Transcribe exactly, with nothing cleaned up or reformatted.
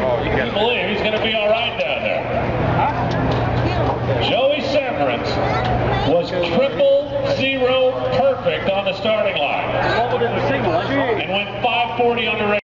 You believe he's going to be all right down there. Joey Severance was triple zero perfect on the starting line and went five forty on the race.